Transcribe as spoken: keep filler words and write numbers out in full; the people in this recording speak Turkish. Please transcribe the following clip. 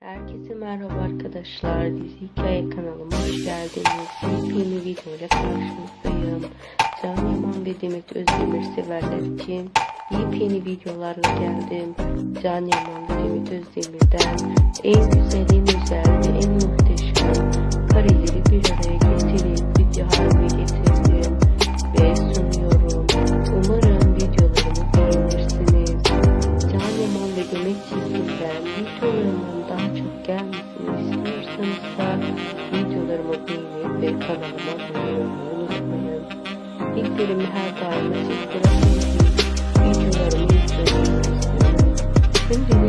Herkese merhaba arkadaşlar. Dizi Hikaye kanalıma hoş geldiniz. Yepyeni videoyla karşınızdayım. Can Yaman ve Demet Özdemir severler için yepyeni videolarla geldim. Can Yaman ve Demet Özdemir'den en güzel, en güzel ve en muhteşem kareleri bir araya getirip video haline getirdim ve sunuyorum. Umarım videolarımı beğenirsiniz. Can Yaman ve Demet çizgimden videolarımın daha çok gelmesini istiyorsanız da videolarımı beğenip ve kanalıma abone olmayı unutmayın. Linklerimi her daim açık bırakın ki videolarımı izleyin istiyorum. Şimdi